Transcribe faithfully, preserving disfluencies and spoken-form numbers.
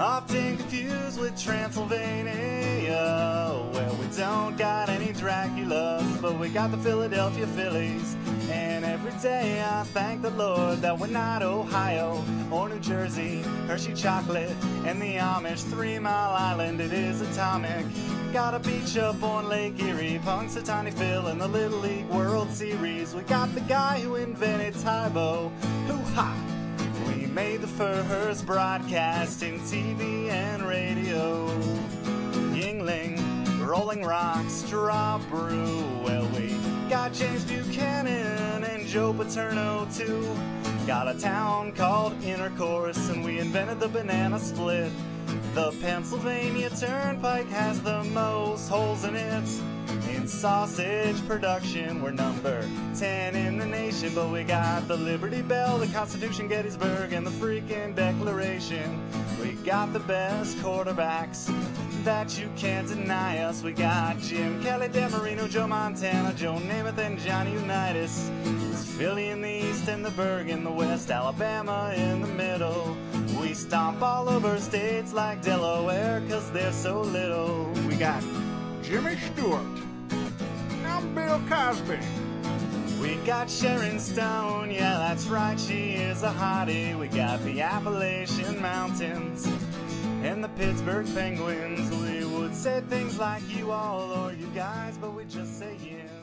often confused with Transylvania. Well, we don't got any Draculas, but we got the Philadelphia Phillies. And every day I thank the Lord that we're not Ohio or New Jersey, Hershey chocolate, and the Amish Three Mile Island. It is atomic. Got a beach up on Lake Erie, Punxsutawney Phil in the Little League World Series. We got the guy who invented Tybo. Hoo-ha! We made the first broadcast in T V and radio. Yingling, Rolling Rock, Straw Brew. Well, we got James Buchanan and Joe Paterno too. Got a town called Intercourse, and we invented the banana split. The Pennsylvania Turnpike has the most holes in it. In sausage production, we're number ten in the nation, but we got the Liberty Bell, the Constitution, Gettysburg, and the freaking Declaration. We got the best quarterbacks that you can't deny us. We got Jim Kelly, Dan Marino, Joe Montana, Joe Namath, and Johnny Unitas. It's Philly in the east and the Berg in the west, Alabama in the middle. We stomp all over states like Delaware, cause they're so little. We got Jimmy Stewart. I'm Bill Cosby. We got Sharon Stone, yeah, that's right, she is a hottie. We got the Appalachian Mountains and the Pittsburgh Penguins. We would say things like you all or you guys, but we just say yeah.